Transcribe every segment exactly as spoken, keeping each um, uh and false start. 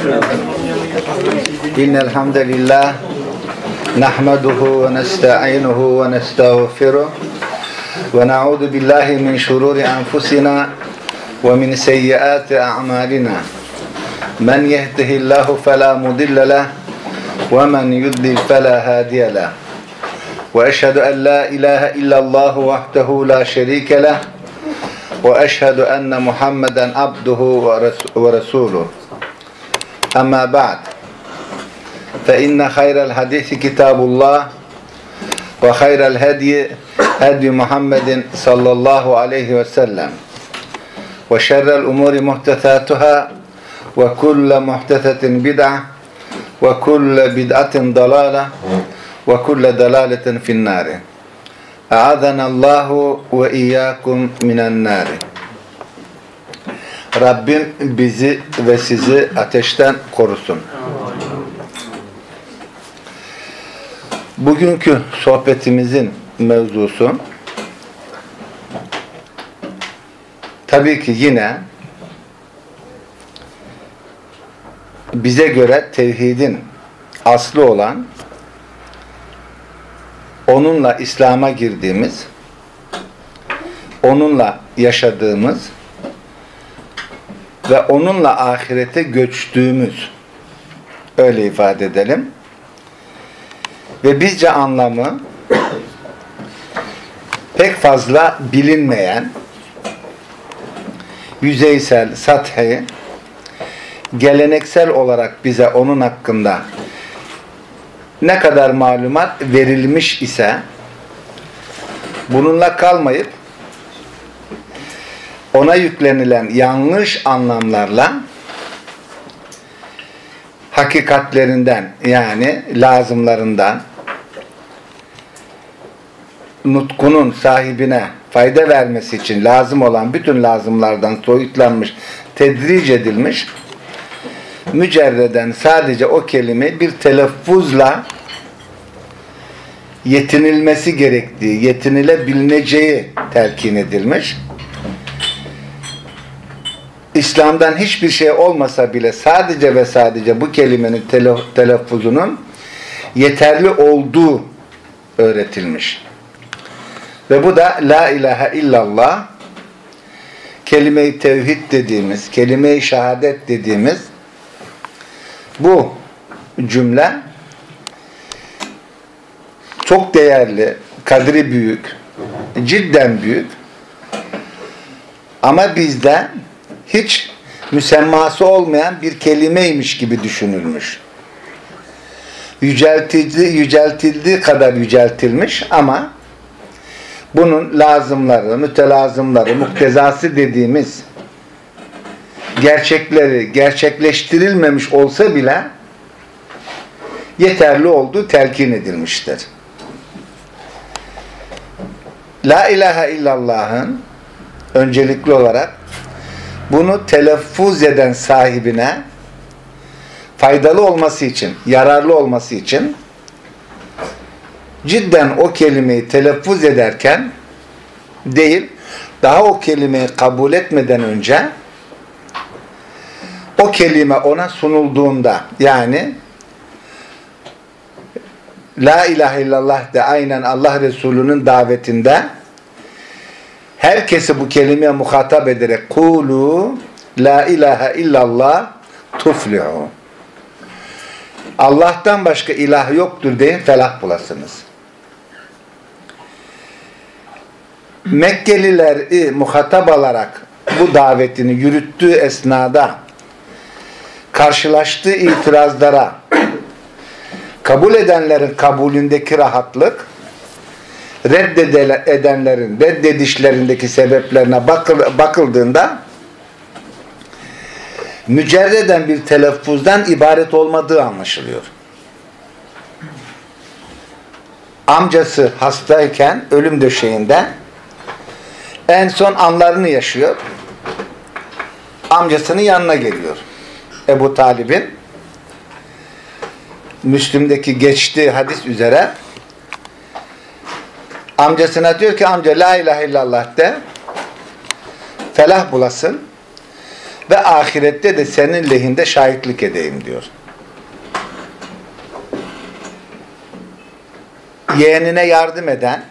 إن الحمد لله نحمده ونستعينه ونستغفره ونعوذ بالله من شرور أنفسنا ومن سيئات أعمالنا من يهده الله فلا مضل له ومن يضلل فلا هادي له وأشهد أن لا إله إلا الله وحده لا شريك له وأشهد أن محمدا عبده ورسوله أما بعد فإن خير الحديث كتاب الله وخير الهدي هدي محمد صلى الله عليه وسلم وشر الأمور محدثاتها وكل محدثة بدعة وكل بدعة ضلالة وكل ضلالة في النار أعاذنا الله وإياكم من النار. Rabbim bizi ve sizi ateşten korusun. Bugünkü sohbetimizin mevzusu tabii ki yine bize göre tevhidin aslı olan, onunla İslam'a girdiğimiz, onunla yaşadığımız ve onunla ahirete göçtüğümüz, öyle ifade edelim. Ve bizce anlamı pek fazla bilinmeyen, yüzeysel, sathi, geleneksel olarak bize onun hakkında ne kadar malumat verilmiş ise bununla kalmayıp ona yüklenilen yanlış anlamlarla hakikatlerinden, yani lazımlarından, nutkunun sahibine fayda vermesi için lazım olan bütün lazımlardan soyutlanmış, tedric edilmiş, mücerreden sadece o kelime bir telaffuzla yetinilmesi gerektiği, yetinilebileceği telkin edilmiş. İslam'dan hiçbir şey olmasa bile sadece ve sadece bu kelimenin telaffuzunun yeterli olduğu öğretilmiş. Ve bu da la ilahe illallah, kelime-i tevhid dediğimiz, kelime-i şehadet dediğimiz bu cümle çok değerli, kadri büyük, cidden büyük, ama bizde hiç müsemması olmayan bir kelimeymiş gibi düşünülmüş. Yüceltildiği, yüceltildiği kadar yüceltilmiş ama bunun lazımları, mütelazımları, muktezası dediğimiz gerçekleri gerçekleştirilmemiş olsa bile yeterli olduğu telkin edilmiştir. La ilahe illallah'ın öncelikli olarak bunu telaffuz eden sahibine faydalı olması için, yararlı olması için cidden o kelimeyi telaffuz ederken değil, daha o kelimeyi kabul etmeden önce o kelime ona sunulduğunda, yani la ilahe illallah de aynen Allah Resulü'nün davetinde herkesi bu kelimeye muhatap ederek kulu la ilahe illallah tuflihu, Allah'tan başka ilah yoktur deyin, felah bulasınız. Mekkelileri muhatap alarak bu davetini yürüttüğü esnada karşılaştığı itirazlara kabul edenlerin kabulündeki rahatlık, reddedenlerin reddedişlerindeki sebeplerine bakıldığında mücerreden bir telaffuzdan ibaret olmadığı anlaşılıyor. Amcası hastayken ölüm döşeğinde en son anlarını yaşıyor. Amcasının yanına geliyor. Ebu Talib'in Müslim'deki geçtiği hadis üzere amcasına diyor ki amca la ilahe illallah de, felah bulasın. ve ahirette de senin lehinde şahitlik edeyim diyor. Yeğenine yardım eden,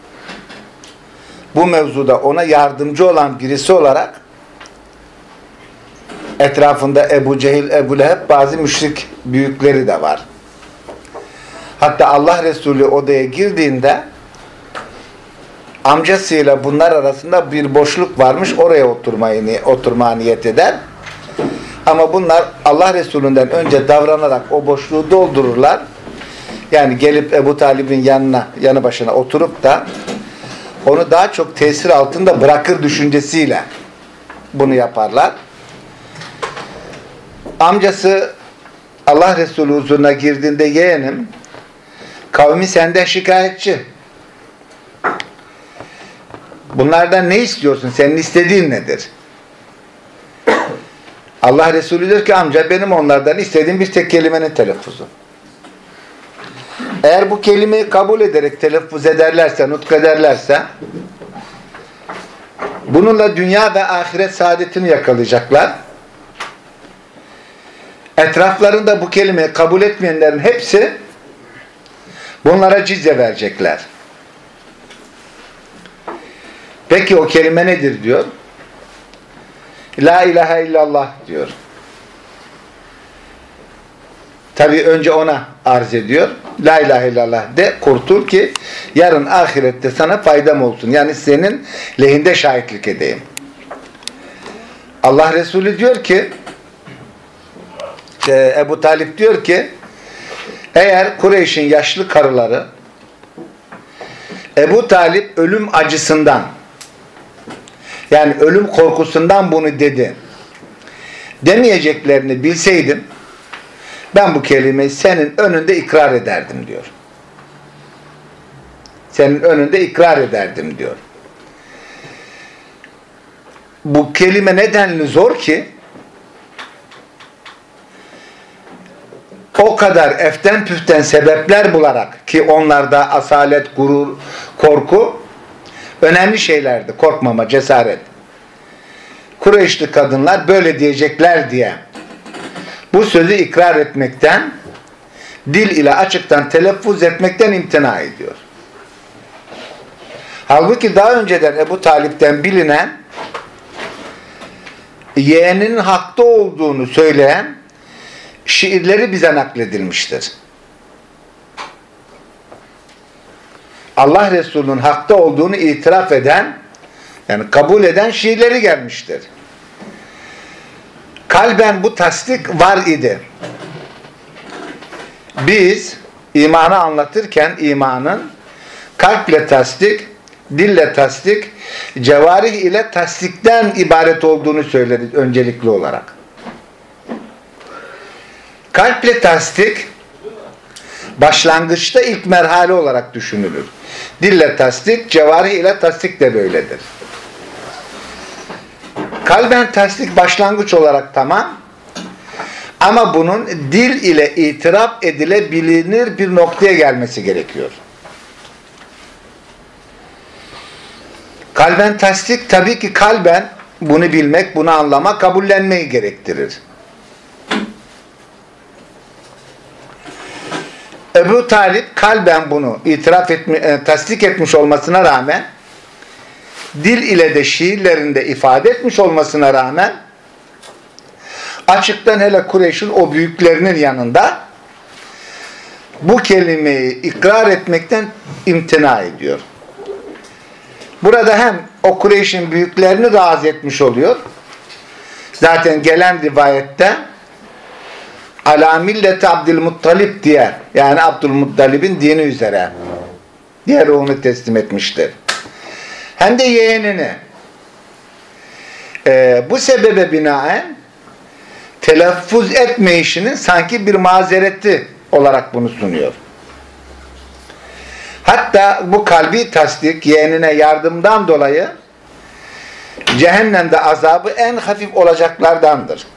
bu mevzuda ona yardımcı olan birisi olarak etrafında Ebu Cehil, Ebu Leheb, bazı müşrik büyükleri de var. Hatta Allah Resulü odaya girdiğinde amcasıyla bunlar arasında bir boşluk varmış, oraya oturmayı, oturmaya niyet eder. Ama bunlar Allah Resulü'nden önce davranarak o boşluğu doldururlar. Yani gelip Ebu Talib'in yanına, yanı başına oturup da onu daha çok tesir altında bırakır düşüncesiyle bunu yaparlar. Amcası Allah Resulü huzuruna girdiğinde, yeğenim, kavmi senden şikayetçi. Bunlardan ne istiyorsun? Senin istediğin nedir? Allah Resulü diyor ki, amca benim onlardan istediğim bir tek kelimenin telaffuzu. Eğer bu kelimeyi kabul ederek telaffuz ederlerse, nutk ederlerse, bununla dünya ve ahiret saadetini yakalayacaklar. Etraflarında bu kelimeyi kabul etmeyenlerin hepsi bunlara cizye verecekler. Peki o kelime nedir diyor? La ilahe illallah diyor. Tabi önce ona arz ediyor. La ilahe illallah de, kurtul ki yarın ahirette sana faydam olsun. Yani senin lehinde şahitlik edeyim. Allah Resulü diyor ki, Ebu Talip diyor ki, eğer Kureyş'in yaşlı karıları Ebu Talip ölüm acısından, yani ölüm korkusundan bunu dedi demeyeceklerini bilseydim, ben bu kelimeyi senin önünde ikrar ederdim diyor. Senin önünde ikrar ederdim diyor. Bu kelime nedenli zor ki, o kadar eften püften sebepler bularak, ki onlarda asalet, gurur, korku önemli şeylerdi. Korkmama, cesaret. Kureyşli kadınlar böyle diyecekler diye bu sözü ikrar etmekten, dil ile açıktan telaffuz etmekten imtina ediyor. Halbuki daha önceden Ebu Talip'ten bilinen, yeğeninin hakta olduğunu söyleyen şiirleri bize nakledilmiştir. Allah Resulü'nün hakta olduğunu itiraf eden, yani kabul eden şiirleri gelmiştir. Kalben bu tasdik var idi. Biz imanı anlatırken imanın kalple tasdik, dille tasdik, cevarih ile tasdikten ibaret olduğunu söyleriz öncelikli olarak. Kalple tasdik başlangıçta ilk merhale olarak düşünülür. Dille tasdik, cevarih ile tasdik de böyledir. Kalben tasdik başlangıç olarak tamam, ama bunun dil ile itiraf edilebilir bir noktaya gelmesi gerekiyor. Kalben tasdik tabii ki kalben bunu bilmek, bunu anlamak, kabullenmeyi gerektirir. Ebu Talip kalben bunu itiraf etmi, tasdik etmiş olmasına rağmen, dil ile de şiirlerinde ifade etmiş olmasına rağmen, açıktan hele Kureyş'in o büyüklerinin yanında bu kelimeyi ikrar etmekten imtina ediyor. Burada hem o Kureyş'in büyüklerini razı etmiş oluyor. Zaten gelen rivayette Ala milleti Abdülmuttalib diye, yani Abdülmuttalib'in dini üzere diğer onu teslim etmiştir. Hem de yeğenini ee, bu sebebe binaen telaffuz etmeyişinin sanki bir mazereti olarak bunu sunuyor. Hatta bu kalbi tasdik, yeğenine yardımdan dolayı cehennemde azabı en hafif olacaklardandır.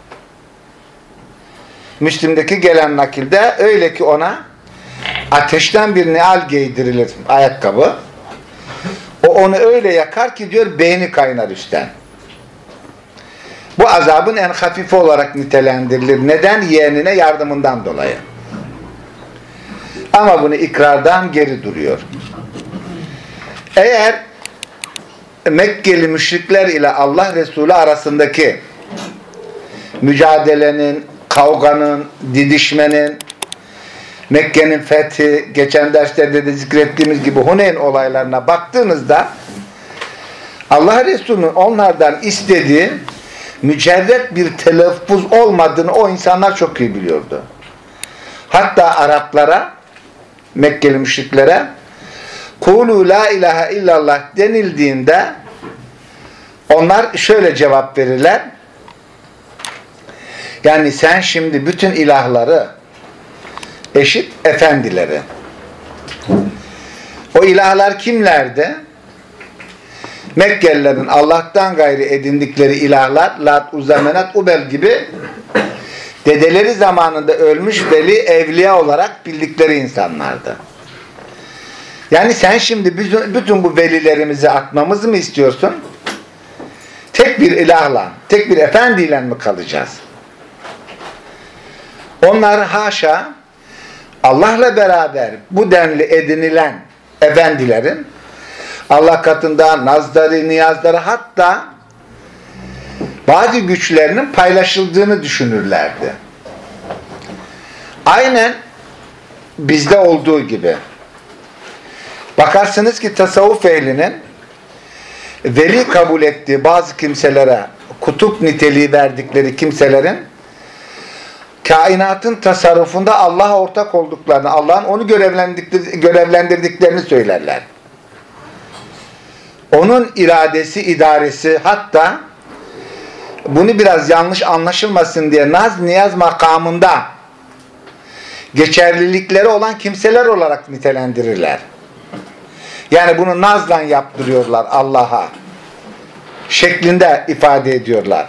Müslim'deki gelen nakilde öyle ki ona ateşten bir neal giydirilir, ayakkabı. O onu öyle yakar ki diyor beyni kaynar üstten. Bu azabın en hafifi olarak nitelendirilir. Neden? Yeğenine yardımından dolayı. Ama bunu ikrardan geri duruyor. Eğer Mekkeli müşrikler ile Allah Resulü arasındaki mücadelenin, kavganın, didişmenin, Mekke'nin fethi, geçen derslerde de zikrettiğimiz gibi Huneyn olaylarına baktığınızda Allah Resulü'nün onlardan istediği mücerret bir telaffuz olmadığını o insanlar çok iyi biliyordu. Hatta Araplara, Mekkeli müşriklere "Kulu la ilahe illallah" denildiğinde onlar şöyle cevap verirler. Yani sen şimdi bütün ilahları eşit efendileri. O ilahlar kimlerdi? Mekkelilerin Allah'tan gayri edindikleri ilahlar Lat, Uzza, Menat, Ubel gibi dedeleri zamanında ölmüş veli evliya olarak bildikleri insanlardı. Yani sen şimdi bütün bu velilerimizi atmamızı mı istiyorsun? Tek bir ilahla, tek bir efendiyle mi kalacağız? Onlar haşa Allah'la beraber bu denli edinilen efendilerin Allah katında nazları, niyazları, hatta bazı güçlerinin paylaşıldığını düşünürlerdi. Aynen bizde olduğu gibi. Bakarsınız ki tasavvuf ehlinin veli kabul ettiği bazı kimselere kutup niteliği verdikleri kimselerin kainatın tasarrufunda Allah'a ortak olduklarını, Allah'ın onu görevlendirdiklerini söylerler. Onun iradesi, idaresi, hatta bunu biraz yanlış anlaşılmasın diye naz niyaz makamında geçerlilikleri olan kimseler olarak nitelendirirler. Yani bunu nazla yaptırıyorlar Allah'a şeklinde ifade ediyorlar.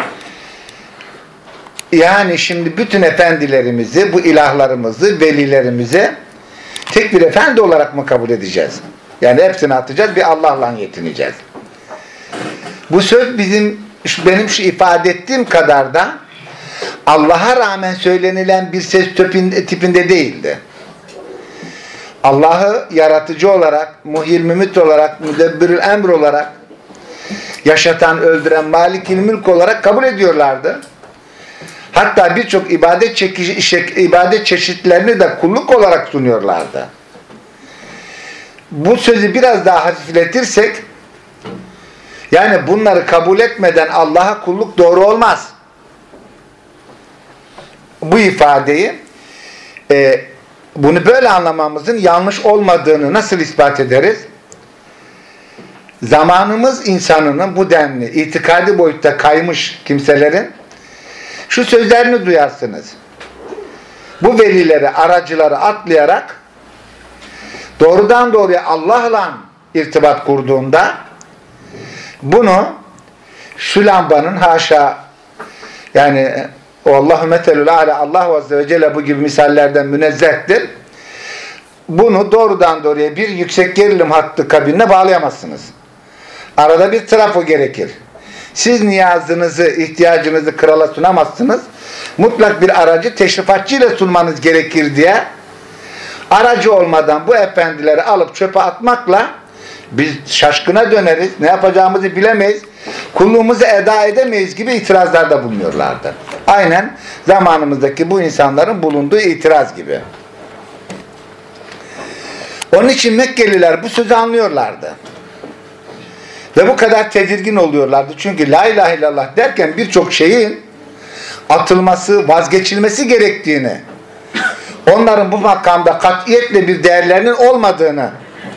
Yani şimdi bütün efendilerimizi, bu ilahlarımızı, velilerimizi tek bir efendi olarak mı kabul edeceğiz? Yani hepsini atacağız, bir Allah'la yetineceğiz. Bu söz bizim, benim şu ifade ettiğim kadar da Allah'a rağmen söylenilen bir ses tipinde değildi. Allah'ı yaratıcı olarak, muhyil mümit olarak, müdebbirül emr olarak, yaşatan, öldüren, malikil mülk olarak kabul ediyorlardı. Hatta birçok ibadet, çekiş, ibadet çeşitlerini de kulluk olarak sunuyorlardı. Bu sözü biraz daha hafifletirsek, yani bunları kabul etmeden Allah'a kulluk doğru olmaz. Bu ifadeyi e, bunu böyle anlamamızın yanlış olmadığını nasıl ispat ederiz? Zamanımız insanının bu denli itikadi boyutta kaymış kimselerin şu sözlerini duyarsınız. Bu velileri, aracıları atlayarak doğrudan doğruya Allah'la irtibat kurduğunda bunu şu lambanın haşa yani Allahu metelul ala Allah azze ve celle bu gibi misallerden münezzehtir. Bunu doğrudan doğruya bir yüksek gerilim hattı kabinine bağlayamazsınız. Arada bir trafo gerekir. Siz niyazınızı, ihtiyacınızı krala sunamazsınız. Mutlak bir aracı teşrifatçıyla sunmanız gerekir diye aracı olmadan bu efendileri alıp çöpe atmakla biz şaşkına döneriz, ne yapacağımızı bilemeyiz, kulluğumuzu eda edemeyiz gibi itirazlarda bulunuyorlardı. Aynen zamanımızdaki bu insanların bulunduğu itiraz gibi. Onun için Mekkeliler bu sözü anlıyorlardı. Ve bu kadar tedirgin oluyorlardı. Çünkü la ilahe illallah derken birçok şeyin atılması, vazgeçilmesi gerektiğini, onların bu makamda katiyetle bir değerlerinin olmadığını,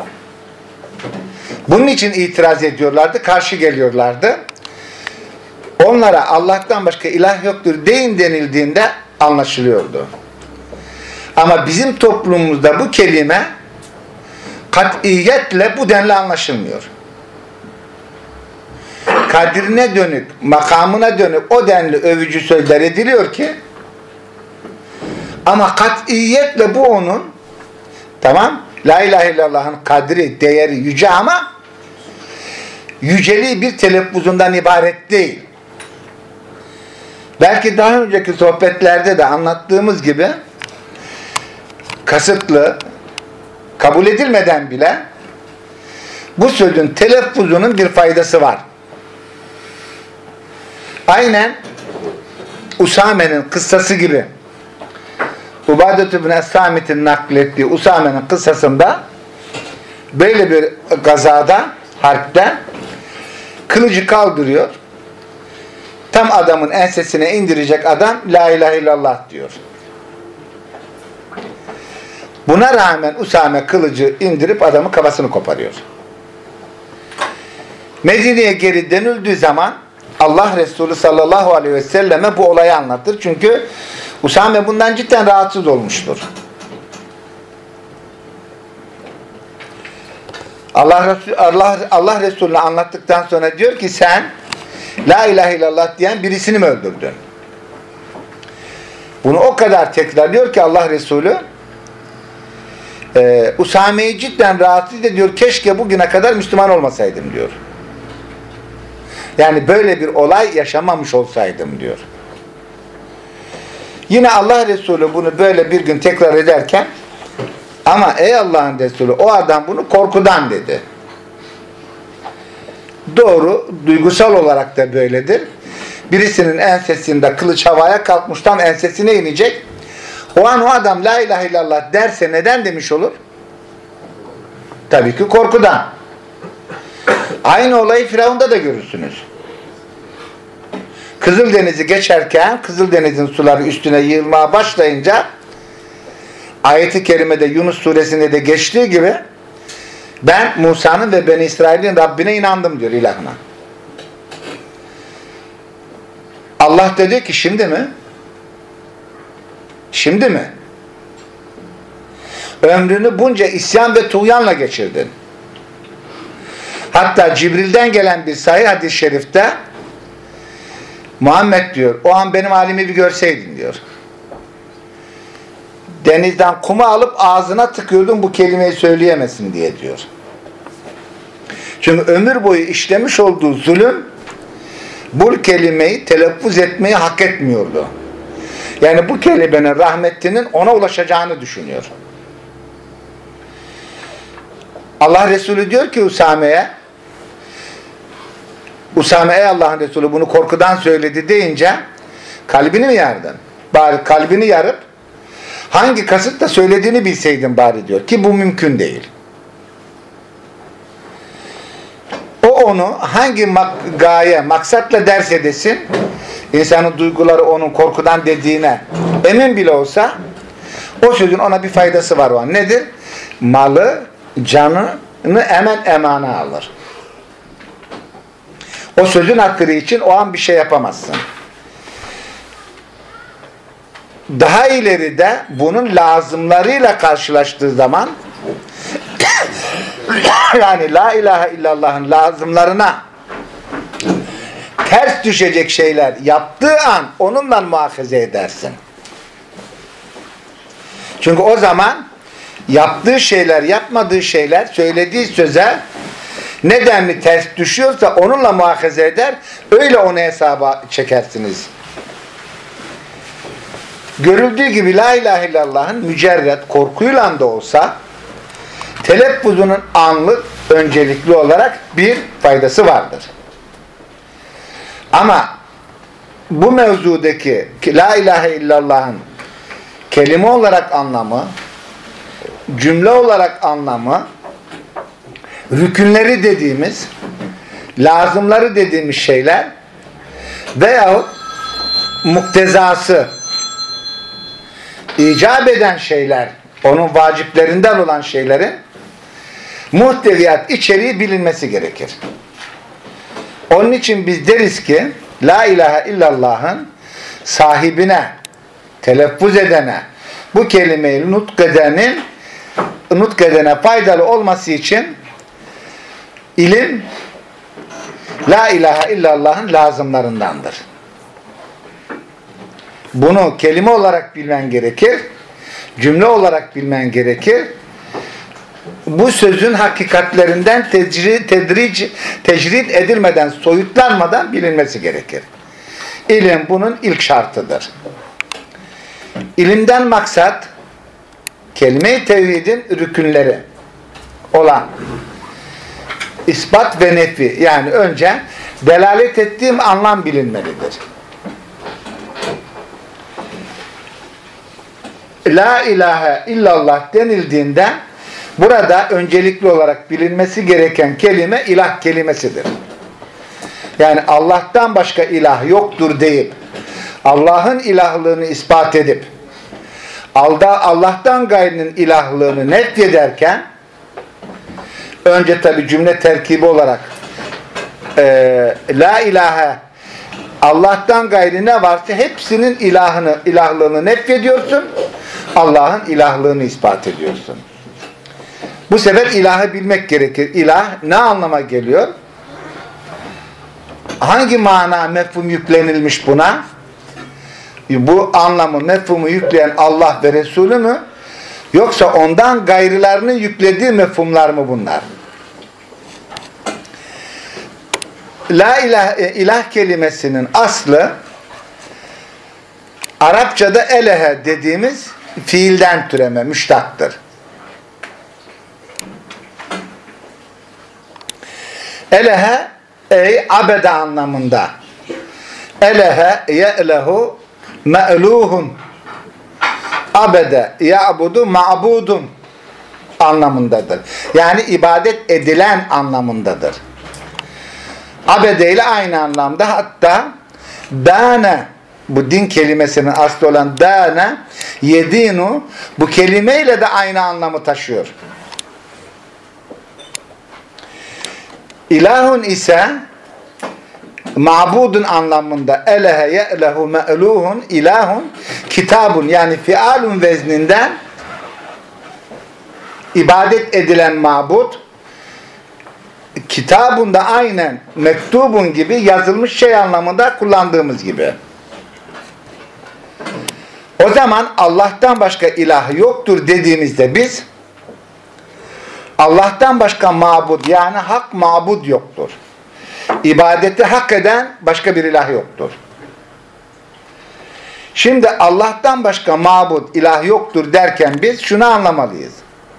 bunun için itiraz ediyorlardı, karşı geliyorlardı. Onlara Allah'tan başka ilah yoktur deyin denildiğinde anlaşılıyordu. Ama bizim toplumumuzda bu kelime katiyetle bu denli anlaşılmıyor. Kadrine dönük, makamına dönük o denli övücü sözler ediliyor ki ama katiyetle bu onun tamam, la ilahe illallah'ın kadri, değeri yüce ama yüceliği bir telaffuzundan ibaret değil. Belki daha önceki sohbetlerde de anlattığımız gibi kasıtlı, kabul edilmeden bile bu sözün telaffuzunun bir faydası var. Aynen Usame'nin kıssası gibi. Ubadet ibn Es-Samit'in naklettiği Usame'nin kıssasında böyle bir gazada, harpte kılıcı kaldırıyor. Tam adamın ensesine indirecek adam La ilahe illallah diyor. Buna rağmen Usame kılıcı indirip adamın kafasını koparıyor. Medine'ye geri dönüldüğü zaman Allah Resulü sallallahu aleyhi ve selleme bu olayı anlatır. Çünkü Usame bundan cidden rahatsız olmuştur. Allah Resulü, Allah, Allah Resulü'ne anlattıktan sonra diyor ki sen La ilahe illallah diyen birisini mi öldürdün? Bunu o kadar tekrarlıyor ki Allah Resulü e, Usame'yi cidden rahatsız ediyor. Keşke bugüne kadar Müslüman olmasaydım diyor. Yani böyle bir olay yaşamamış olsaydım diyor. Yine Allah Resulü bunu böyle bir gün tekrar ederken ama ey Allah'ın Resulü o adam bunu korkudan dedi. Doğru, duygusal olarak da böyledir. Birisinin ensesinde kılıç havaya kalkmış, tam ensesine inecek. O an o adam la ilahe illallah derse neden demiş olur? Tabii ki korkudan. Aynı olayı Firavun'da da görürsünüz. Kızıldeniz'i geçerken Kızıldeniz'in suları üstüne yığılmaya başlayınca ayet-i kerimede Yunus suresinde de geçtiği gibi ben Musa'nın ve Beni İsrail'in Rabbine inandım diyor, ilahına. Allah dedi ki şimdi mi? Şimdi mi? Ömrünü bunca isyan ve tuğyanla geçirdin. Hatta Cibril'den gelen bir sahih hadis-i şerifte Muhammed diyor, o an benim halimi bir görseydin diyor. Denizden kumu alıp ağzına tıkıyordum bu kelimeyi söyleyemesin diye diyor. Çünkü ömür boyu işlemiş olduğu zulüm bu kelimeyi telaffuz etmeyi hak etmiyordu. Yani bu kelimenin rahmetinin ona ulaşacağını düşünüyor. Allah Resulü diyor ki Usame'ye, Usame ey Allah'ın Resulü bunu korkudan söyledi deyince kalbini mi yardın? Bari kalbini yarıp hangi kasıtla söylediğini bilseydin bari diyor ki bu mümkün değil. O onu hangi mak gaye, maksatla derse desin, insanın duyguları onun korkudan dediğine emin bile olsa o sözün ona bir faydası var o an. Nedir? Malı, canını hemen emana alır. O sözün hakkı için o an bir şey yapamazsın. Daha ileride bunun lazımlarıyla karşılaştığı zaman yani la ilahe illallah'ın lazımlarına ters düşecek şeyler yaptığı an onunla muahaze edersin. Çünkü o zaman yaptığı şeyler, yapmadığı şeyler, söylediği söze nedenli ters düşüyorsa onunla muahaze eder, öyle onu hesaba çekersiniz. Görüldüğü gibi la ilahe illallah'ın mücerret korkuyla da olsa telaffuzunun anlık öncelikli olarak bir faydası vardır. Ama bu mevzudaki la ilahe illallah'ın kelime olarak anlamı, cümle olarak anlamı, rükünleri dediğimiz, lazımları dediğimiz şeyler veyahut muktezası, icap eden şeyler, onun vaciplerinden olan şeylerin muhteviyat içeriği bilinmesi gerekir. Onun için biz deriz ki la ilahe illallah'ın sahibine, telaffuz edene, bu kelimeyi nutkedenin nutkedene faydalı olması için ilim la ilahe illallah'ın lazımlarındandır. Bunu kelime olarak bilmen gerekir, cümle olarak bilmen gerekir. Bu sözün hakikatlerinden tecrid, tedric, tecrid edilmeden, soyutlanmadan bilinmesi gerekir. İlim bunun ilk şartıdır. İlimden maksat kelime-i tevhidin rükünleri olan ispat ve nefi, yani önce delalet ettiğim anlam bilinmelidir. La ilahe illallah denildiğinde burada öncelikli olarak bilinmesi gereken kelime ilah kelimesidir. Yani Allah'tan başka ilah yoktur deyip Allah'ın ilahlığını ispat edip Allah'tan gayrının ilahlığını nefyederken önce tabi cümle terkibi olarak e, la ilahe Allah'tan gayri ne varsa hepsinin ilahını, ilahlığını nefyediyorsun. Allah'ın ilahlığını ispat ediyorsun. Bu sefer ilahı bilmek gerekir. İlah ne anlama geliyor? Hangi mana mefhum yüklenilmiş buna? Bu anlamı, mefhumu yükleyen Allah ve Resulü mü? Yoksa ondan gayrılarının yüklediği mefhumlar mı bunlar? La ilahe, ilah kelimesinin aslı Arapçada elehe dediğimiz fiilden türeme, müştaktır. Elehe ey abede anlamında. Elehe ye'lehu me'luhun. Abede ya'budu ma'budun anlamındadır. Yani ibadet edilen anlamındadır. Abede ile aynı anlamda, hatta dâne, bu din kelimesinin aslı olan dâne yedinu, bu kelimeyle de aynı anlamı taşıyor. İlahun ise ma'budun anlamında, elehe ye'lehu me'luhun, ilahun kitabun, yani fialun vezninden ibadet edilen mabud, kitabun da aynen mektubun gibi yazılmış şey anlamında kullandığımız gibi. O zaman Allah'tan başka ilah yoktur dediğimizde biz Allah'tan başka mabud, yani hak mabud yoktur. İbadeti hak eden başka bir ilah yoktur. Şimdi Allah'tan başka mabud, ilah yoktur derken biz şunu anlamalıyız.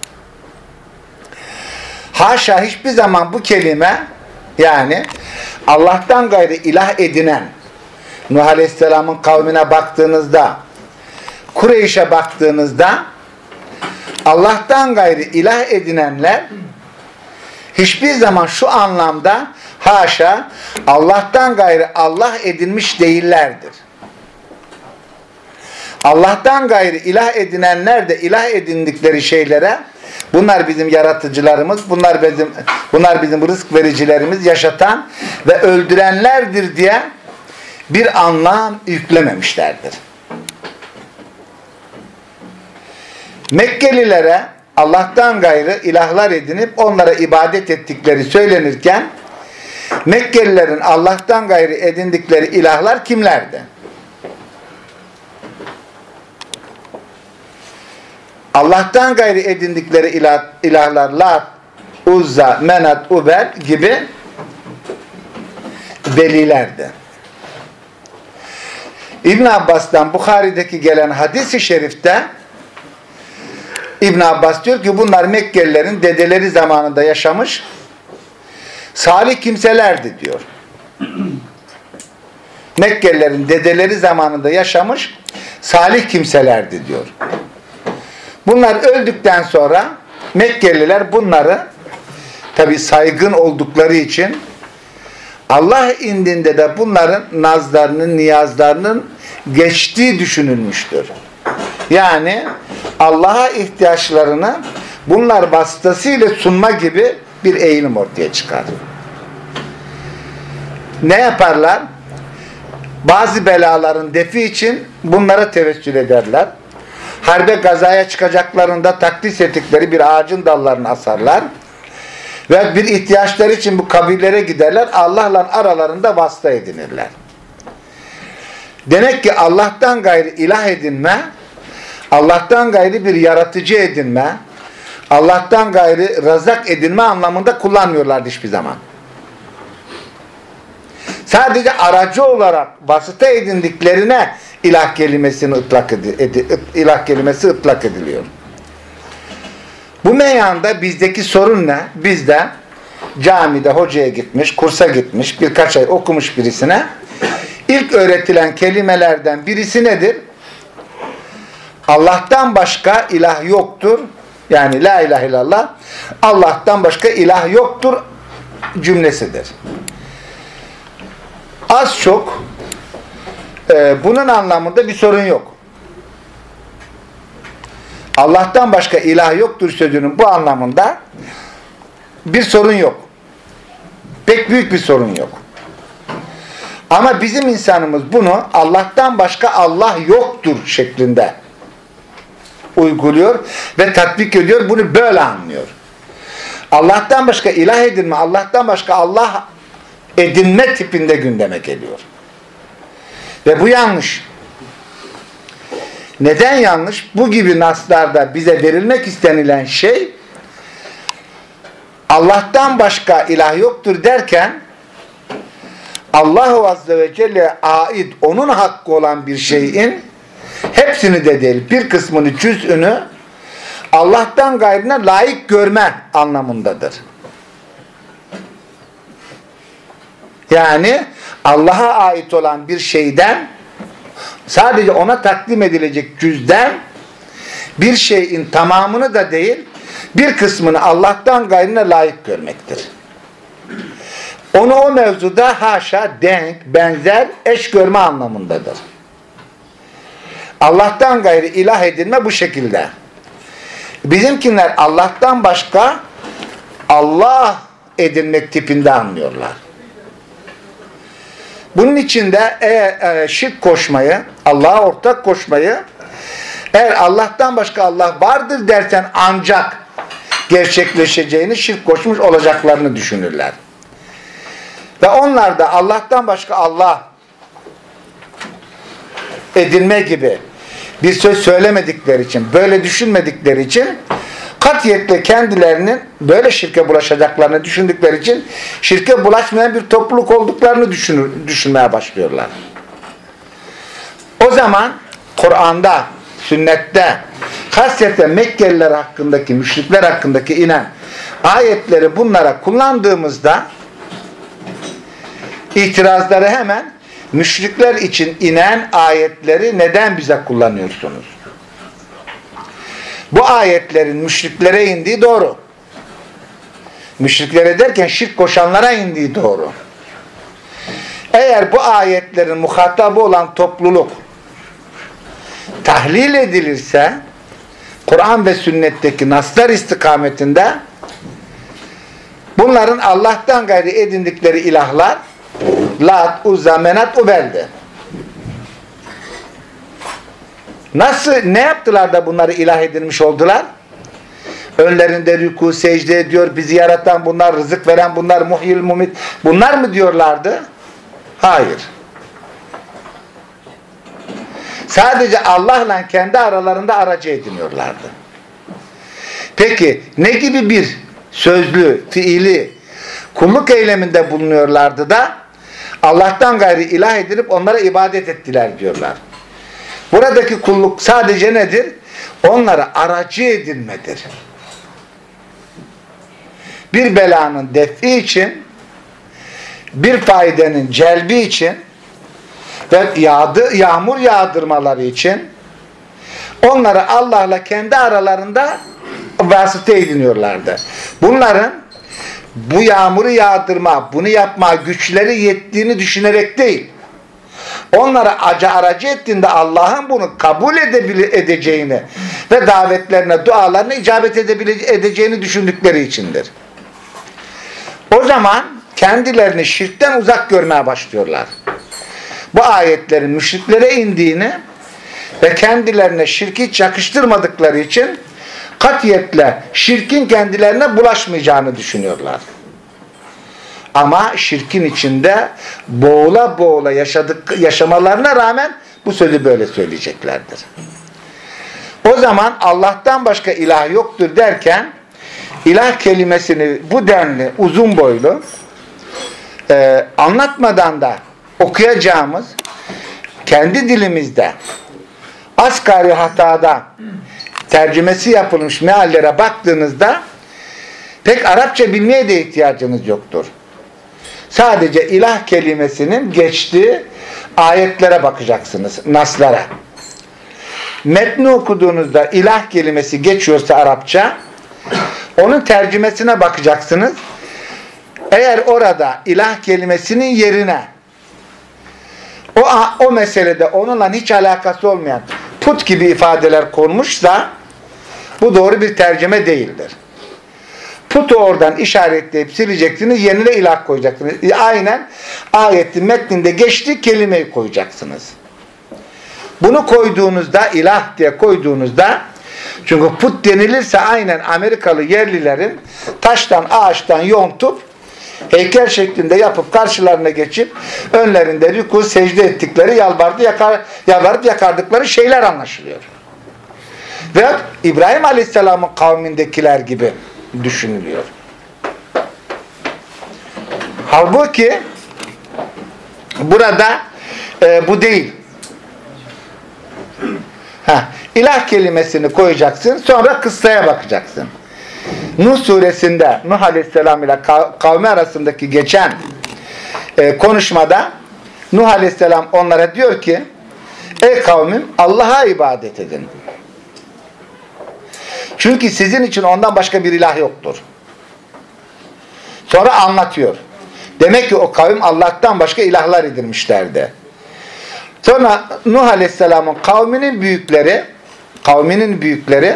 Haşa, hiçbir zaman bu kelime, yani Allah'tan gayrı ilah edinen, Nuh Aleyhisselam'ın kavmine baktığınızda, Kureyş'e baktığınızda Allah'tan gayrı ilah edinenler hiçbir zaman şu anlamda haşa Allah'tan gayrı Allah edinmiş değillerdir. Allah'tan gayrı ilah edinenler de ilah edindikleri şeylere, bunlar bizim yaratıcılarımız, bunlar bizim bunlar bizim rızk vericilerimiz, yaşatan ve öldürenlerdir diye bir anlam yüklememişlerdir. Mekkelilere Allah'tan gayrı ilahlar edinip onlara ibadet ettikleri söylenirken Mekkelilerin Allah'tan gayrı edindikleri ilahlar kimlerdi? Allah'tan gayrı edindikleri ilah, ilahlar Lat, Uzza, Menat, Ubel gibi velilerdi. İbn Abbas'tan Bukhari'deki gelen hadis-i şerifte İbn Abbas diyor ki bunlar Mekkelilerin dedeleri zamanında yaşamış salih kimselerdi diyor. Mekkelilerin dedeleri zamanında yaşamış salih kimselerdi diyor. Bunlar öldükten sonra Mekkeliler bunları tabi saygın oldukları için Allah indinde de bunların nazlarının, niyazlarının geçtiği düşünülmüştür. Yani Allah'a ihtiyaçlarını bunlar vasıtasıyla sunma gibi bir eğilim ortaya çıkar. Ne yaparlar? Bazı belaların defi için bunlara tevessül ederler. Harbe gazaya çıkacaklarında takdis ettikleri bir ağacın dallarını asarlar. Ve bir ihtiyaçları için bu kabirlere giderler. Allah'la aralarında vasıta edinirler. Demek ki Allah'tan gayrı ilah edinme, Allah'tan gayrı bir yaratıcı edinme, Allah'tan gayrı razak edinme anlamında kullanmıyorlardı hiçbir zaman. sadece aracı olarak vasıta edindiklerine ilah kelimesini ıtlak edi, ilah kelimesi ıtlak ediliyor. Bu meyanda bizdeki sorun ne? Bizde camide hocaya gitmiş, kursa gitmiş, birkaç ay okumuş birisine ilk öğretilen kelimelerden birisi nedir? Allah'tan başka ilah yoktur. Yani la ilahe illallah, Allah'tan başka ilah yoktur cümlesidir. Az çok e, bunun anlamında bir sorun yok. Allah'tan başka ilah yoktur sözünün bu anlamında bir sorun yok. Pek büyük bir sorun yok. Ama bizim insanımız bunu Allah'tan başka Allah yoktur şeklinde uyguluyor ve tatbik ediyor. Bunu böyle anlıyor. Allah'tan başka ilah edinme, Allah'tan başka Allah edinme tipinde gündeme geliyor. Ve bu yanlış. Neden yanlış? Bu gibi naslarda bize verilmek istenilen şey Allah'tan başka ilah yoktur derken Allah-u Azze ve Celle'ye ait onun hakkı olan bir şeyin hepsini de değil, bir kısmını, cüz'ünü Allah'tan gayrına layık görme anlamındadır. Yani Allah'a ait olan bir şeyden, sadece ona takdim edilecek cüzden bir şeyin tamamını da değil, bir kısmını Allah'tan gayrına layık görmektir. Onu o mevzuda haşa denk, benzer, eş görme anlamındadır. Allah'tan gayrı ilah edinme bu şekilde. Bizimkiler Allah'tan başka Allah edinmek tipinde anlıyorlar. Bunun için de eğer e, şirk koşmayı, Allah'a ortak koşmayı, eğer Allah'tan başka Allah vardır dersen ancak gerçekleşeceğini, şirk koşmuş olacaklarını düşünürler. Ve onlar da Allah'tan başka Allah edinme gibi bir söz söylemedikleri için, böyle düşünmedikleri için katiyetle kendilerinin böyle şirke bulaşacaklarını düşündükleri için şirke bulaşmayan bir topluluk olduklarını düşünür, düşünmeye başlıyorlar. O zaman Kur'an'da, sünnette, hasreten Mekkeliler hakkındaki, müşrikler hakkındaki inen ayetleri bunlara kullandığımızda itirazları hemen müşrikler için inen ayetleri neden bize kullanıyorsunuz? Bu ayetlerin müşriklere indiği doğru. Müşriklere derken şirk koşanlara indiği doğru. Eğer bu ayetlerin muhatabı olan topluluk tahlil edilirse Kur'an ve sünnetteki naslar istikametinde bunların Allah'tan gayrı edindikleri ilahlar Lat, Uzza, Menat, Ubel'di. Nasıl, ne yaptılar da bunları ilah edilmiş oldular? Önlerinde rükû, secde ediyor, bizi yaratan bunlar, rızık veren bunlar, muhyil, mumit. Bunlar mı diyorlardı? Hayır. Sadece Allah'la kendi aralarında aracı ediniyorlardı. Peki ne gibi bir sözlü, fiili kulluk eyleminde bulunuyorlardı da Allah'tan gayrı ilah edilip onlara ibadet ettiler diyorlar. Buradaki kulluk sadece nedir? Onlara aracı edilmedir. Bir belanın defi için, bir faydanın celbi için ve yağdı, yağmur yağdırmaları için onları Allah'la kendi aralarında vasıta ediniyorlardı. Bunların bu yağmuru yağdırma, bunu yapma güçleri yettiğini düşünerek değil, onlara acı aracı ettiğinde Allah'ın bunu kabul edeceğini ve davetlerine, dualarına icabet edeceğini düşündükleri içindir. O zaman kendilerini şirkten uzak görmeye başlıyorlar. Bu ayetlerin müşriklere indiğini ve kendilerine şirki hiç yakıştırmadıkları için katiyetle şirkin kendilerine bulaşmayacağını düşünüyorlar. Ama şirkin içinde boğula boğula yaşadık, yaşamalarına rağmen bu sözü böyle söyleyeceklerdir. O zaman Allah'tan başka ilah yoktur derken ilah kelimesini bu denli uzun boylu e, anlatmadan da okuyacağımız kendi dilimizde asgari hatada tercümesi yapılmış meallere baktığınızda pek Arapça bilmeye de ihtiyacınız yoktur. Sadece ilah kelimesinin geçtiği ayetlere bakacaksınız, naslara. Metni okuduğunuzda ilah kelimesi geçiyorsa Arapça, onun tercümesine bakacaksınız. Eğer orada ilah kelimesinin yerine o, o meselede onunla hiç alakası olmayan put gibi ifadeler konmuşsa bu doğru bir tercüme değildir. Putu oradan işaretleyip sileceksiniz, yerine ilah koyacaksınız. Aynen ayetin metninde geçtiği kelimeyi koyacaksınız. Bunu koyduğunuzda, ilah diye koyduğunuzda, çünkü put denilirse aynen Amerikalı yerlilerin taştan, ağaçtan yontup heykel şeklinde yapıp karşılarına geçip önlerinde rükû, secde ettikleri, yalvardı, yakar, yalvarıp yakardıkları şeyler anlaşılıyor. Ve İbrahim Aleyhisselam'ın kavmindekiler gibi düşünülüyor. Halbuki burada e, bu değil. Heh, ilah kelimesini koyacaksın, sonra kıssaya bakacaksın. Nuh suresinde Nuh Aleyhisselam ile kavmi arasındaki geçen e, konuşmada Nuh Aleyhisselam onlara diyor ki, ey kavmim, Allah'a ibadet edin. Çünkü sizin için ondan başka bir ilah yoktur. Sonra anlatıyor. Demek ki o kavim Allah'tan başka ilahlar edinmişlerdi. Sonra Nuh Aleyhisselam'ın kavminin büyükleri, kavminin büyükleri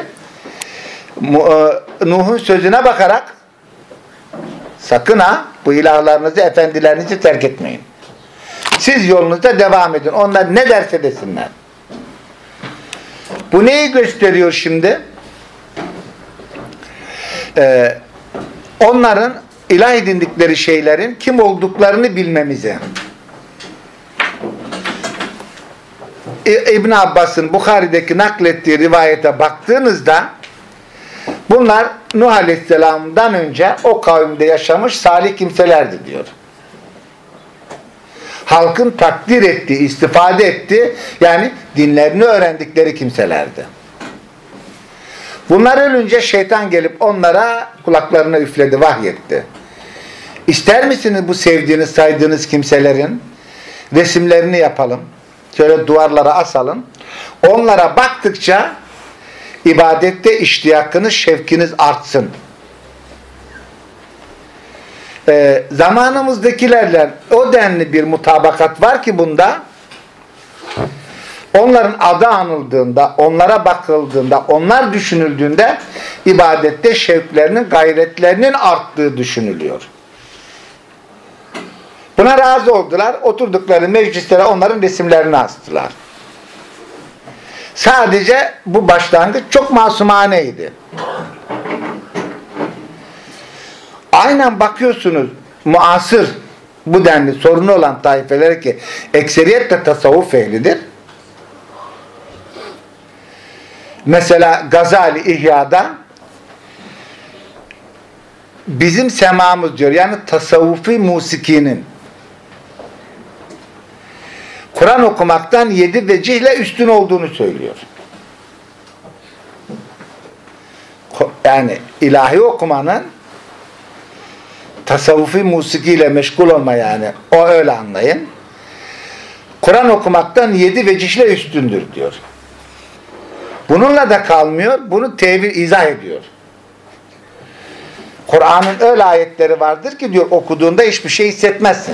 Nuh'un sözüne bakarak sakın ha bu ilahlarınızı, efendilerinizi terk etmeyin. Siz yolunuzda devam edin. Onlar ne derse desinler. Bu neyi gösteriyor şimdi? Ee, onların ilah edindikleri şeylerin kim olduklarını bilmemizi. İbn Abbas'ın Bukhari'deki naklettiği rivayete baktığınızda bunlar Nuh Aleyhisselam'dan önce o kavimde yaşamış salih kimselerdi diyor. Halkın takdir ettiği, istifade ettiği, yani dinlerini öğrendikleri kimselerdi. Bunlar ölünce şeytan gelip onlara kulaklarına üfledi, vahyetti. İster misiniz bu sevdiğiniz, saydığınız kimselerin resimlerini yapalım? Şöyle duvarlara asalım. Onlara baktıkça ibadette iştiyakınız, şevkiniz artsın. Ee, zamanımızdakilerle o denli bir mutabakat var ki bunda, onların adı anıldığında, onlara bakıldığında, onlar düşünüldüğünde ibadette şevklerinin, gayretlerinin arttığı düşünülüyor. Buna razı oldular. Oturdukları meclislere onların resimlerini astılar. Sadece bu başlangıç çok masumaneydi. Aynen bakıyorsunuz muasır bu denli sorunu olan taifeler ki ekseriyetle tasavvuf ehlidir. Mesela Gazali İhya'da bizim semamız diyor. Yani tasavvufi musikinin Kur'an okumaktan yedi vecihle üstün olduğunu söylüyor. Yani ilahi okumanın tasavvufi musikiyle meşgul olma, yani o öyle anlayın. Kur'an okumaktan yedi vecihle üstündür diyor. Bununla da kalmıyor. Bunu tevil, izah ediyor. Kur'an'ın öyle ayetleri vardır ki diyor okuduğunda hiçbir şey hissetmezsin.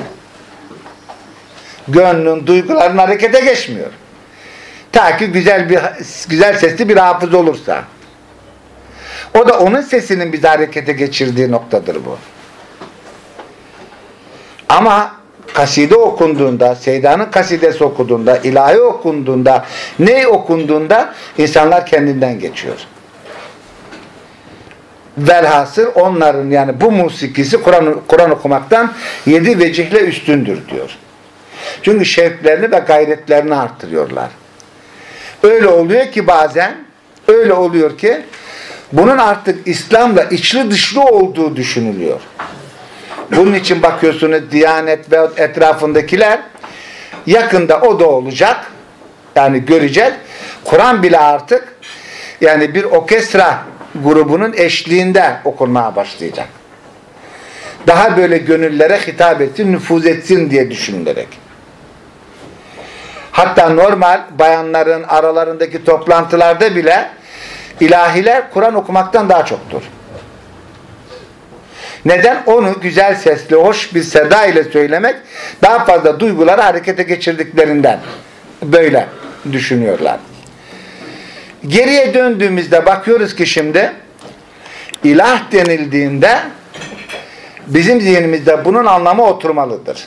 Gönlün, duyguların harekete geçmiyor. Ta ki güzel bir güzel sesli bir hafız olursa. O da onun sesinin bizi harekete geçirdiği noktadır bu. Ama kaside okunduğunda, Seyda'nın kasidesi okunduğunda, ilahi okunduğunda, ne okunduğunda insanlar kendinden geçiyor. Velhasıl onların, yani bu musikisi Kur'an Kur'an okumaktan yedi vecihle üstündür diyor. Çünkü şevklerini ve gayretlerini arttırıyorlar. Öyle oluyor ki bazen, öyle oluyor ki bunun artık İslam'la içli dışlı olduğu düşünülüyor. Bunun için bakıyorsunuz Diyanet ve etrafındakiler yakında o da olacak. Yani göreceğiz. Kur'an bile artık yani bir orkestra grubunun eşliğinde okunmaya başlayacak. Daha böyle gönüllere hitap etsin, nüfuz etsin diye düşünülerek. Hatta normal bayanların aralarındaki toplantılarda bile ilahiler Kur'an okumaktan daha çoktur. Neden? Onu güzel sesli, hoş bir seda ile söylemek daha fazla duyguları harekete geçirdiklerinden böyle düşünüyorlar. Geriye döndüğümüzde bakıyoruz ki şimdi ilah denildiğinde bizim zihnimizde bunun anlamı oturmalıdır.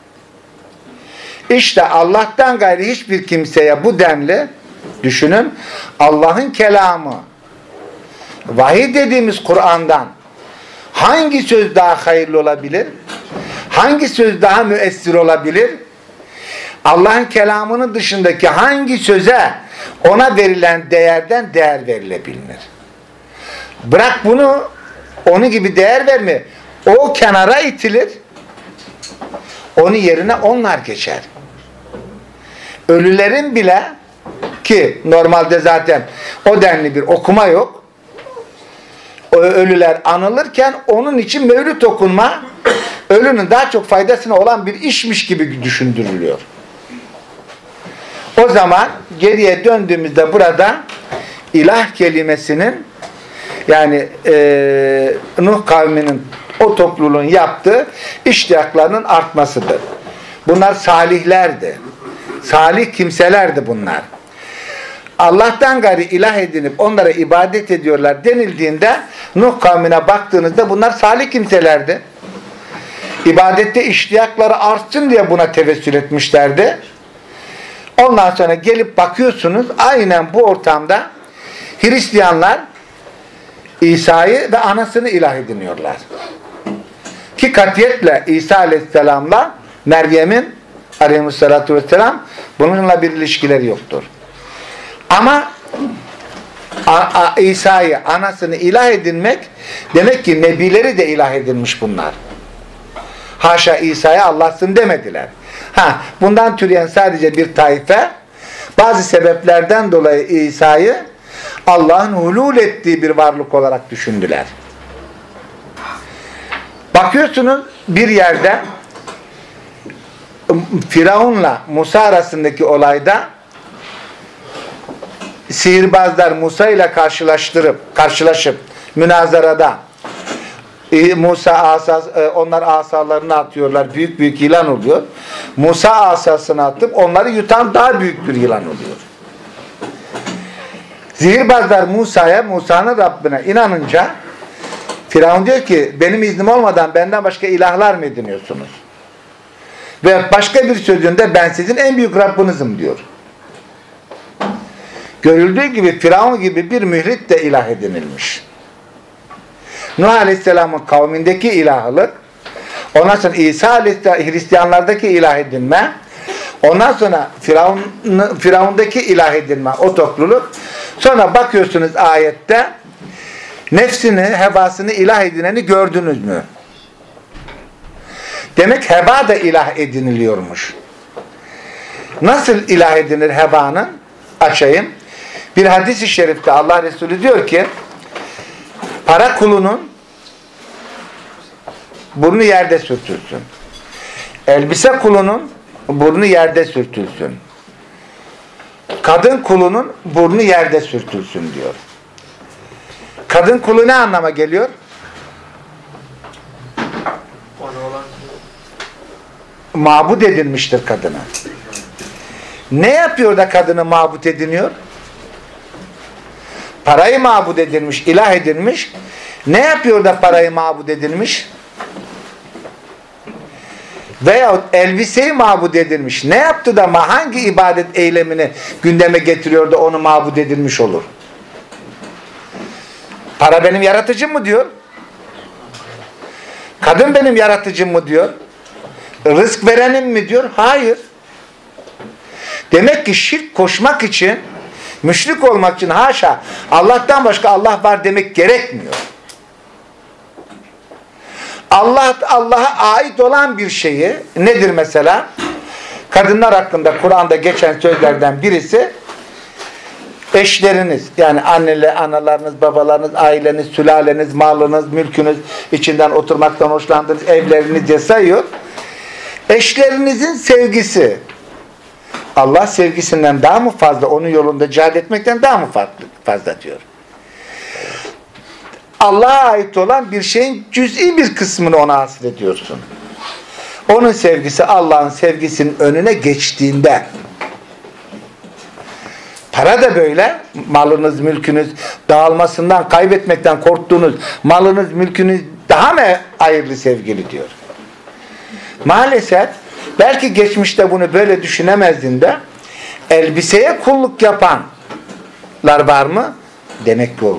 İşte Allah'tan gayri hiçbir kimseye bu denli düşünün Allah'ın kelamı vahiy dediğimiz Kur'an'dan hangi söz daha hayırlı olabilir? Hangi söz daha müessir olabilir? Allah'ın kelamının dışındaki hangi söze ona verilen değerden değer verilebilir? Bırak bunu onun gibi değer verme. O kenara itilir. Onun yerine onlar geçer. Ölülerin bile ki normalde zaten o denli bir okuma yok. O ölüler anılırken onun için mevlüt okunma ölünün daha çok faydasına olan bir işmiş gibi düşündürülüyor. O zaman geriye döndüğümüzde burada ilah kelimesinin yani e, Nuh kavminin o topluluğun yaptığı iştiyaklarının artmasıdır. Bunlar salihlerdi. Salih kimselerdi bunlar. Allah'tan gayri ilah edinip onlara ibadet ediyorlar denildiğinde Nuh kavmine baktığınızda bunlar salih kimselerdi. İbadette iştiyakları artsın diye buna tevessül etmişlerdi. Ondan sonra gelip bakıyorsunuz aynen bu ortamda Hristiyanlar İsa'yı ve anasını ilah ediniyorlar. Ki katiyetle İsa Aleyhisselam'la Meryem'in Aleyhisselatü Vesselam bununla bir ilişkileri yoktur. Ama İsa'yı, anasını ilah edinmek demek ki nebileri de ilah edinmiş bunlar. Haşa İsa'ya Allah'sın demediler. Ha, bundan türeyen sadece bir taife bazı sebeplerden dolayı İsa'yı Allah'ın hulul ettiği bir varlık olarak düşündüler. Bakıyorsunuz bir yerde Firavun'la Musa arasındaki olayda sihirbazlar Musa ile karşılaştırıp karşılaşıp münazarada Musa asas, onlar asalarını atıyorlar. Büyük büyük yılan oluyor. Musa asasını atıp onları yutan daha büyük bir yılan oluyor. Sihirbazlar Musa'ya, Musa'nın Rabbine inanınca Firavun diyor ki benim iznim olmadan benden başka ilahlar mı ediniyorsunuz? Ve başka bir sözünde ben sizin en büyük Rabbinizim diyor. Görüldüğü gibi Firavun gibi bir mührit de ilah edinilmiş. Nuh Aleyhisselam'ın kavmindeki ilahlık, ondan sonra İsa Aleyhisselam Hristiyanlardaki ilah edinme, ondan sonra Firavun, Firavun'daki ilah edinme, o topluluk. Sonra bakıyorsunuz ayette nefsini, hevasını ilah edineni gördünüz mü? Demek heva da ilah ediniliyormuş. Nasıl ilah edinir hevanın? Açayım. Bir hadis-i şerifte Allah Resulü diyor ki para kulunun burnu yerde sürtülsün. Elbise kulunun burnu yerde sürtülsün. Kadın kulunun burnu yerde sürtülsün diyor. Kadın kulu ne anlama geliyor? Mabut edilmiştir kadına. Ne yapıyor da kadını mabut ediniyor? Parayı mabut edilmiş, ilah edilmiş. Ne yapıyor da parayı mabut edilmiş? Veyahut elbiseyi mabut edilmiş. Ne yaptı da hangi ibadet eylemini gündeme getiriyor da onu mabut edilmiş olur? Para benim yaratıcım mı diyor? Kadın benim yaratıcım mı diyor? Rızk verenim mi diyor? Hayır. Demek ki şirk koşmak için, müşrik olmak için haşa Allah'tan başka Allah var demek gerekmiyor. Allah Allah'a ait olan bir şeyi nedir mesela? Kadınlar hakkında Kur'an'da geçen sözlerden birisi eşleriniz, yani anneler, analarınız, babalarınız, aileniz, sülaleniz, malınız, mülkünüz, içinden oturmaktan hoşlandığınız evleriniz diye sayıyor. Eşlerinizin sevgisi Allah sevgisinden daha mı fazla, onun yolunda cihad etmekten daha mı farklı, fazla diyor. Allah'a ait olan bir şeyin cüz'i bir kısmını ona hasıl ediyorsun. Onun sevgisi Allah'ın sevgisinin önüne geçtiğinde, para da böyle, malınız, mülkünüz dağılmasından, kaybetmekten korktuğunuz malınız, mülkünüz daha mı hayırlı, sevgili diyor. Maalesef belki geçmişte bunu böyle düşünemezdin de elbiseye kulluk yapanlar var mı? Demek ki olur.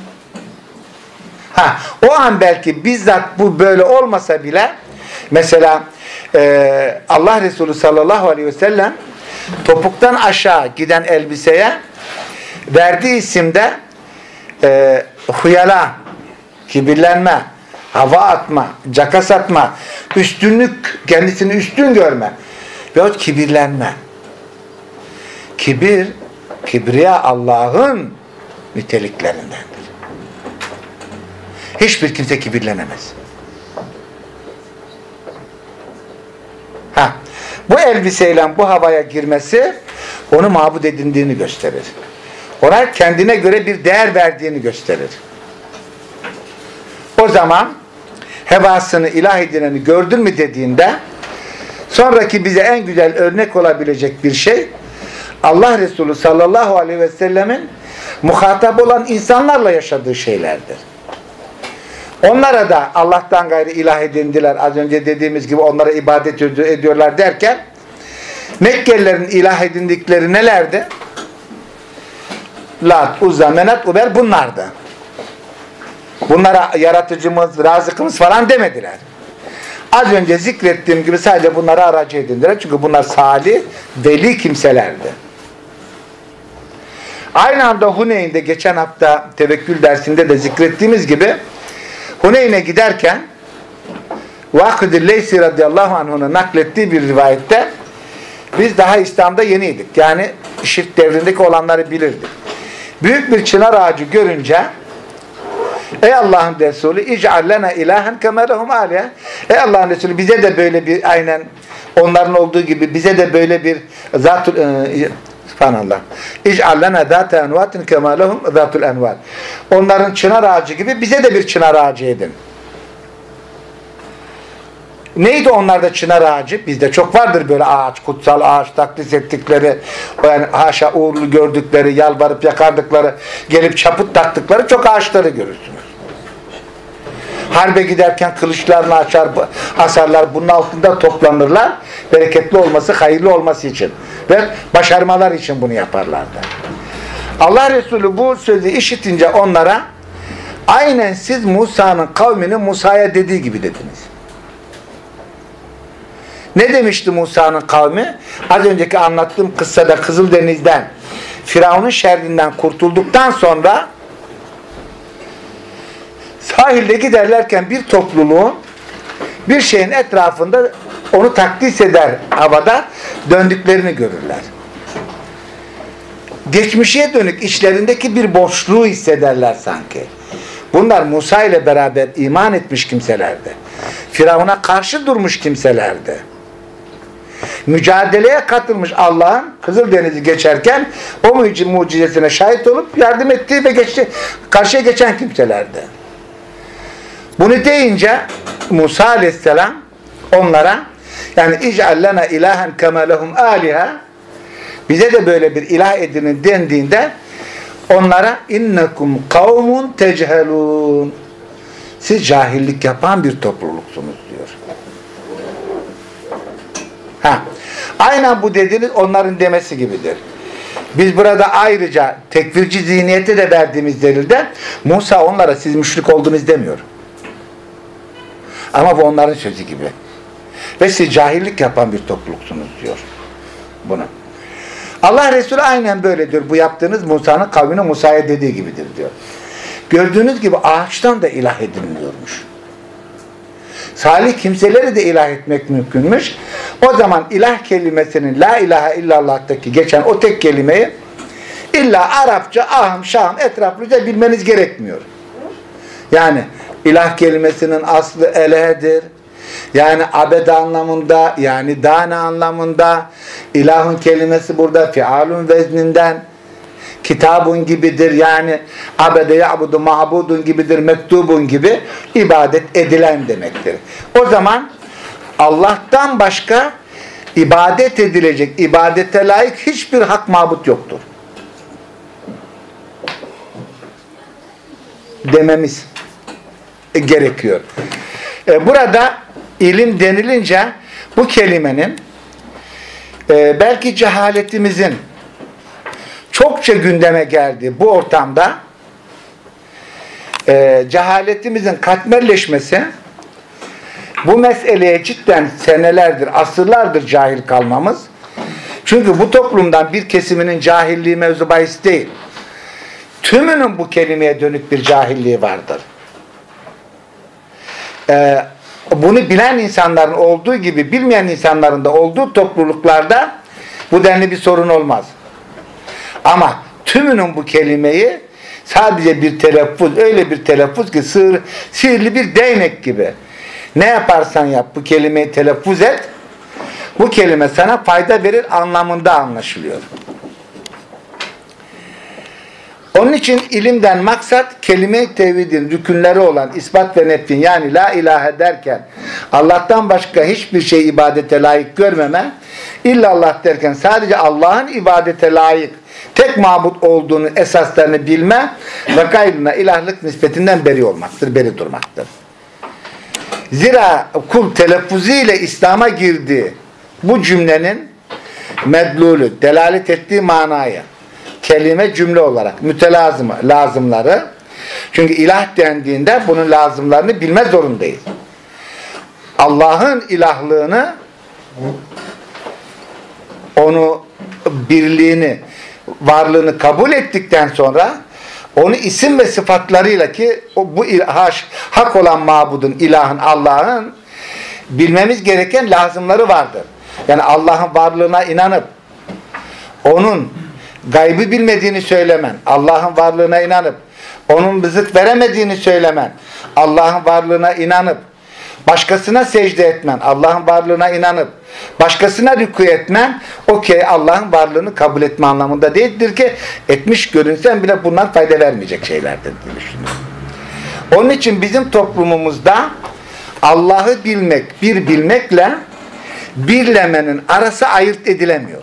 Ha, o an belki bizzat bu böyle olmasa bile mesela e, Allah Resulü sallallahu aleyhi ve sellem topuktan aşağı giden elbiseye verdiği isimde e, huyala, kibirlenme, hava atma, caka satma, üstünlük, kendisini üstün görme veyahut kibirlenme. Kibir, kibriya Allah'ın niteliklerindendir. Hiçbir kimse kibirlenemez. Ha, bu elbiseyle bu havaya girmesi onu mabud edindiğini gösterir. Ona kendine göre bir değer verdiğini gösterir. O zaman hevasını ilah edineni gördün mü dediğinde sonraki bize en güzel örnek olabilecek bir şey Allah Resulü sallallahu aleyhi ve sellemin muhatap olan insanlarla yaşadığı şeylerdir. Onlara da Allah'tan gayrı ilah edindiler. Az önce dediğimiz gibi onlara ibadet ediyorlar derken Mekkelilerin ilah edindikleri nelerdi? Lat, Uzza, Menat, Uber bunlardı. Bunlara yaratıcımız, razıkımız falan demediler. Az önce zikrettiğim gibi sadece bunları aracı edindiler. Çünkü bunlar salih, veli kimselerdi. Aynı anda Huneyn'de geçen hafta tevekkül dersinde de zikrettiğimiz gibi Huneyn'e giderken Vakid-i Leysi radıyallahu anh'ın naklettiği bir rivayette biz daha İslam'da yeniydik. Yani şirk devrindeki olanları bilirdik. Büyük bir çınar ağacı görünce ey Allah'ın Resulü ic'al lena ilahen kema lehum alihe. Ey Allah'ın Resulü bize de böyle bir aynen onların olduğu gibi bize de böyle bir zatul e, subhanallah. İc'al lena zate envatin kema lehum zatul envat. Onların çınar ağacı gibi bize de bir çınar ağacı edin. Neydi onlarda çınar ağacı? Bizde çok vardır böyle ağaç, kutsal ağaç takdis ettikleri, yani haşa uğurlu gördükleri, yalvarıp yakardıkları, gelip çaput taktıkları çok ağaçları görürsünüz. Harbe giderken kılıçlarını açar, asarlar, bunun altında toplanırlar, bereketli olması, hayırlı olması için ve başarmalar için bunu yaparlardı. Allah Resulü bu sözü işitince onlara aynen siz Musa'nın kavminin Musa'ya dediği gibi dediniz. Ne demişti Musa'nın kavmi? Az önceki anlattığım kıssada Kızıldeniz'den, Firavun'un şerrinden kurtulduktan sonra sahilde giderlerken bir topluluğun bir şeyin etrafında onu takdis eder havada döndüklerini görürler. Geçmişe dönük içlerindeki bir boşluğu hissederler sanki. Bunlar Musa ile beraber iman etmiş kimselerdi. Firavun'a karşı durmuş kimselerdi. Mücadeleye katılmış Allah'ın Kızıldeniz'i geçerken o mucizesine şahit olup yardım ettiği ve geçti, karşıya geçen kimselerdi. Bunu deyince Musa aleyhisselam onlara yani ic'al lena ilahen kema lehum aliha bize de böyle bir ilah edinin dendiğinde onlara innekum kavmun techehelun siz cahillik yapan bir topluluksunuz diyor. Ha. Aynen bu dediğiniz onların demesi gibidir. Biz burada ayrıca tekfirci zihniyete de verdiğimiz delilde Musa onlara siz müşrik oldunuz demiyor. Ama bu onların sözü gibi. Ve siz cahillik yapan bir topluluksunuz diyor. Bunu. Allah Resulü aynen böyledir. Bu yaptığınız Musa'nın kavmine Musa'ya dediği gibidir diyor. Gördüğünüz gibi ağaçtan da ilah ediniliyormuş. salih kimseleri de ilah etmek mümkünmüş. O zaman ilah kelimesinin la ilahe illallah'taki geçen o tek kelimeyi illa Arapça, ahım, şahım, etraflıca bilmeniz gerekmiyor. Yani ilah kelimesinin aslı elehedir. Yani abed anlamında, yani dane anlamında, ilahın kelimesi burada fialun vezninden, kitabun gibidir. Yani abede ya'budu ma'budun gibidir, mektubun gibi ibadet edilen demektir. O zaman Allah'tan başka ibadet edilecek, ibadete layık hiçbir hak mabut yoktur dememiz gerekiyor. Burada ilim denilince bu kelimenin e, belki cehaletimizin çokça gündeme geldiği bu ortamda e, cehaletimizin katmerleşmesi, bu meseleye cidden senelerdir, asırlardır cahil kalmamız. Çünkü bu toplumdan bir kesiminin cahilliği mevzu bahis değil. Tümünün bu kelimeye dönük bir cahilliği vardır. Ee, bunu bilen insanların olduğu gibi bilmeyen insanların da olduğu topluluklarda bu denli bir sorun olmaz. Ama tümünün bu kelimeyi sadece bir telaffuz, öyle bir telaffuz ki sır, sihirli bir değnek gibi. Ne yaparsan yap bu kelimeyi telaffuz et, bu kelime sana fayda verir anlamında anlaşılıyor. Onun için ilimden maksat kelime-i tevhidin rükünleri olan ispat ve nefin, yani la ilahe derken Allah'tan başka hiçbir şey ibadete layık görmeme, illallah derken sadece Allah'ın ibadete layık tek mabut olduğunu esaslarını bilme ve gayrına ilahlık nispetinden beri olmaktır, beri durmaktır. Zira kul telaffuziyle İslam'a girdi, bu cümlenin medlulü, delalet ettiği manaya kelime cümle olarak mütelazımı, lazımları, çünkü ilah dendiğinde bunun lazımlarını bilme zorundayız. Allah'ın ilahlığını, onu birliğini, varlığını kabul ettikten sonra onu isim ve sıfatlarıyla, ki bu haş, hak olan mabudun, ilahın, Allah'ın bilmemiz gereken lazımları vardır. Yani Allah'ın varlığına inanıp onun gaybı bilmediğini söylemen, Allah'ın varlığına inanıp onun rızık veremediğini söylemen, Allah'ın varlığına inanıp başkasına secde etmen, Allah'ın varlığına inanıp başkasına rükû etmen, okey, Allah'ın varlığını kabul etme anlamında değildir ki etmiş görünsen bile bunlar fayda vermeyecek şeylerdir diye düşünüyorum. Onun için bizim toplumumuzda Allah'ı bilmek, bir bilmekle birlemenin arası ayırt edilemiyor.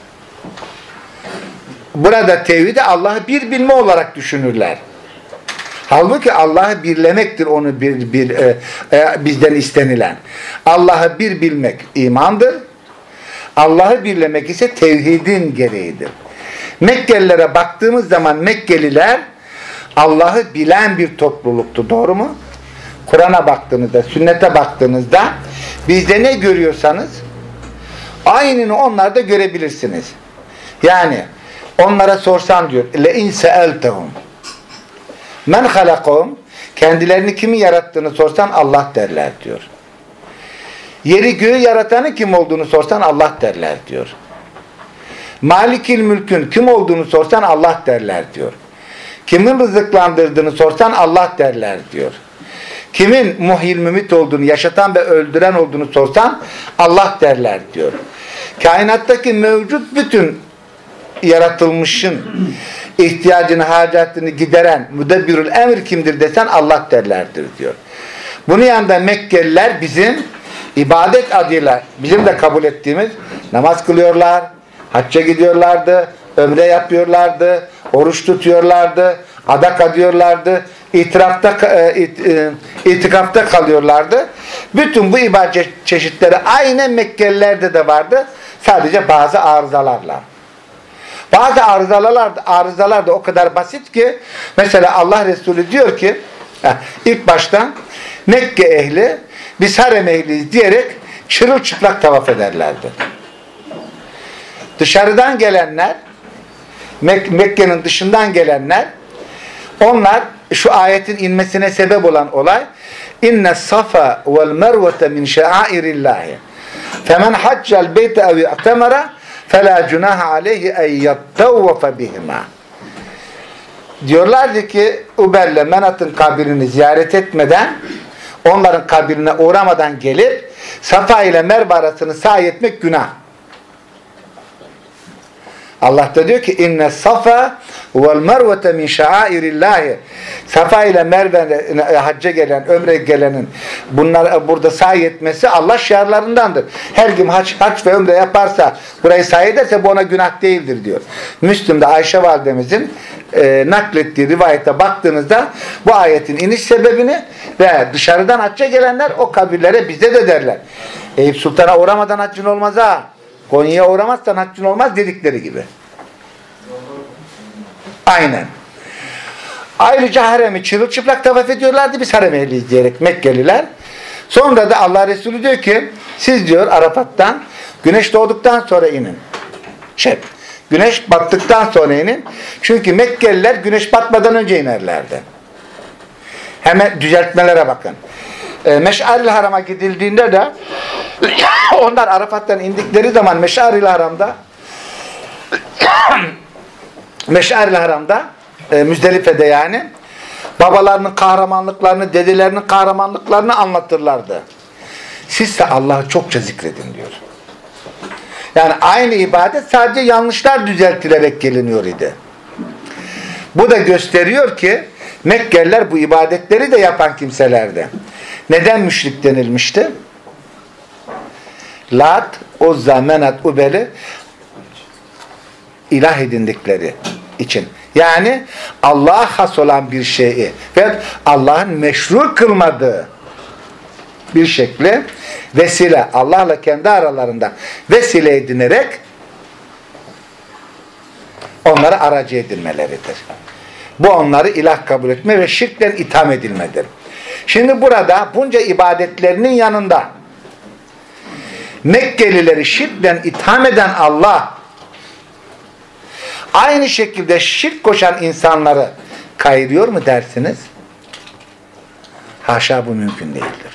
Burada tevhidi Allah'ı bir bilme olarak düşünürler. Halbuki Allah'ı birlemektir onu bir, bir, e, e, bizden istenilen. Allah'ı bir bilmek imandır. Allah'ı birlemek ise tevhidin gereğidir. Mekkelilere baktığımız zaman Mekkeliler Allah'ı bilen bir topluluktu. Doğru mu? Kur'an'a baktığınızda, sünnete baktığınızda bizde ne görüyorsanız aynını onlarda görebilirsiniz. Yani onlara sorsan diyor لَاِنْ سَأَلْتَهُمْ مَنْ خَلَقَهُمْ kendilerini kimin yarattığını sorsan Allah derler diyor. Yeri göğü yaratanı kim olduğunu sorsan Allah derler diyor. Malikil mülkün kim olduğunu sorsan Allah derler diyor. Kimin rızıklandırdığını sorsan Allah derler diyor. Kimin muhyil mümit olduğunu, yaşatan ve öldüren olduğunu sorsan Allah derler diyor. Kainattaki mevcut bütün yaratılmışın ihtiyacını, hacatını gideren müdebbirül emir kimdir desen Allah derlerdir diyor. Bunun yanında Mekkeliler bizim ibadet adıyla bizim de kabul ettiğimiz namaz kılıyorlar, hacca gidiyorlardı, ömre yapıyorlardı, oruç tutuyorlardı, adak adıyorlardı, itirafta, itikafta kalıyorlardı. Bütün bu ibadet çeşitleri aynen Mekkelilerde de vardı. Sadece bazı arızalarla. Bazı arızalar, arızalar da o kadar basit ki mesela Allah Resulü diyor ki ilk başta Mekke ehli biz harem ehliyiz diyerek çırılçıplak tavaf ederlerdi. Dışarıdan gelenler, Mek Mekke'nin dışından gelenler, onlar şu ayetin inmesine sebep olan olay İnne safa vel mervete min şairillahi. Femen haccel beyte ev i'temara fela cunaha aleyhi en yattavvafe bihima. Diyorlardı ki Uber'le Menat'ın kabrini ziyaret etmeden, onların kabrine uğramadan gelip Safa ile Merve arasını sa'i etmek günah. Allah da diyor ki inne safa vel mervete min şairillahi. Safa ile Merve hacca gelen, ömre gelenin bunlar burada sa'i etmesi Allah şiarlarındandır. Her kim hac, hac ve ömre yaparsa, burayı sa'i ederse bu ona günah değildir diyor. Müslüm'de Ayşe validemizin e, naklettiği rivayete baktığınızda bu ayetin iniş sebebini ve dışarıdan hacca gelenler o kabirlere bize de derler. Eyüp Sultan'a uğramadan haccın olmaz ha. Konya'ya uğramazsan haccın olmaz dedikleri gibi. Aynen. Ayrıca haremi çırılçıplak tavaf ediyorlardı biz harem ehliyiz diyerek Mekkeliler. Sonra da Allah Resulü diyor ki siz diyor Arafat'tan güneş doğduktan sonra inin. Şey, güneş battıktan sonra inin. Çünkü Mekkeliler güneş batmadan önce inerlerdi. Hemen düzeltmelere bakın. E, Meş'ar-ı Haram'a gidildiğinde de onlar Arafat'tan indikleri zaman Meş'ar-ı Haram'da Meş'ar-ı Haram'da e, Müzdelife'de yani babalarının kahramanlıklarını, dedelerinin kahramanlıklarını anlatırlardı. Sizse Allah'ı çokça zikredin diyor. Yani aynı ibadet sadece yanlışlar düzeltilerek geliniyor idi. Bu da gösteriyor ki Mekkeliler bu ibadetleri de yapan kimselerdi. Neden müşrik denilmişti? Lat, Uzza, Menat, Ubel'i ilah edindikleri için. Yani Allah'a has olan bir şeyi ve Allah'ın meşru kılmadığı bir şekli vesile, Allah'la kendi aralarında vesile edinerek onları aracı edinmeleridir. Bu onları ilah kabul etme ve şirkten itham edilmedir. Şimdi burada bunca ibadetlerinin yanında Mekkelileri şirkten itham eden Allah aynı şekilde şirk koşan insanları kayırıyor mu dersiniz? Haşa, bu mümkün değildir.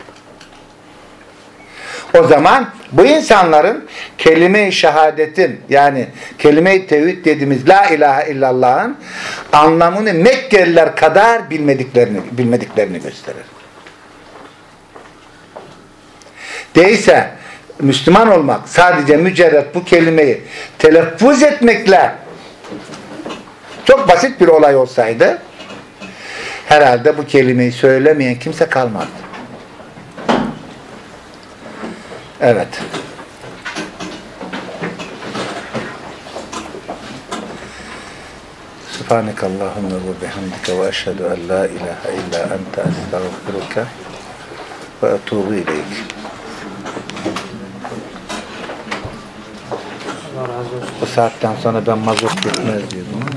O zaman bu insanların kelime-i şehadetin yani kelime-i tevhid dediğimiz la ilahe illallah'ın anlamını Mekkeliler kadar bilmediklerini, bilmediklerini gösterir. Değilse Müslüman olmak sadece mücerret bu kelimeyi telaffuz etmekle çok basit bir olay olsaydı herhalde bu kelimeyi söylemeyen kimse kalmazdı. Evet. Subhanekallahumma ve bihamdike ve eşhedü en la ilahe illa ente estağfiruke ve etûbü ileyk. Bu saatten sonra ben mazot gitmez diyordum.